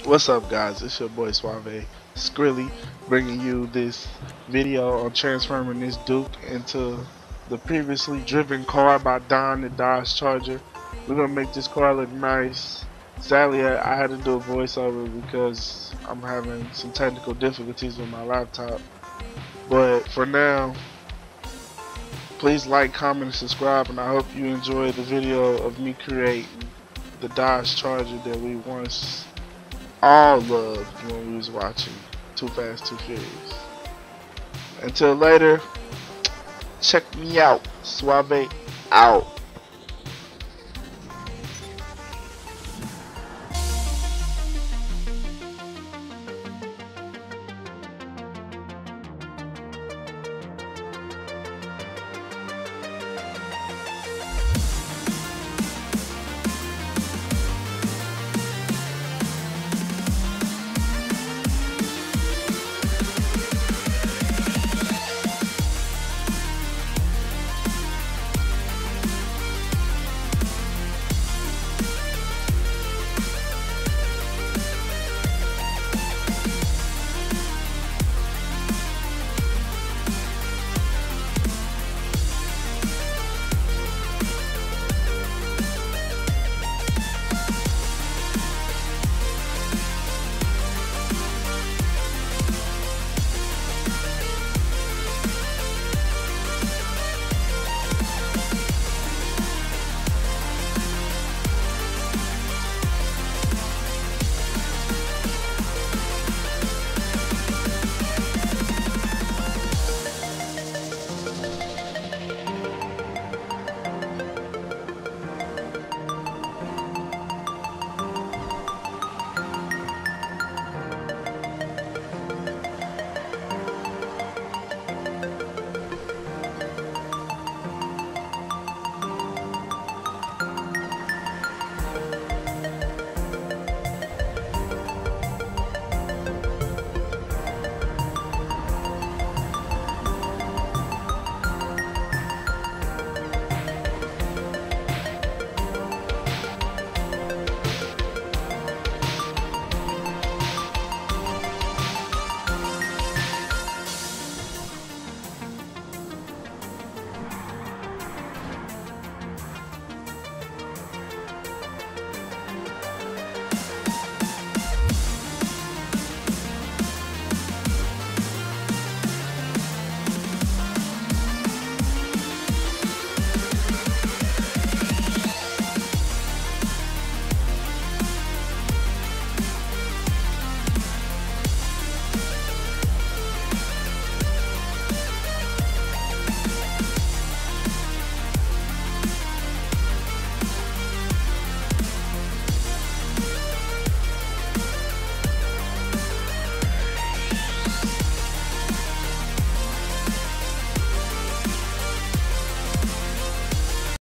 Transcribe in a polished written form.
What's up, guys? It's your boy Suave Skrilly bringing you this video on transforming this Duke into the previously driven car by Don the Dodge Charger. We're gonna make this car look nice. Sadly, I had to do a voiceover because I'm having some technical difficulties with my laptop. But for now, please like, comment, and subscribe, and I hope you enjoy the video of me creating the Dodge Charger that we once all loved when we was watching Too Fast, Too Furious. Until later, check me out. Suave out.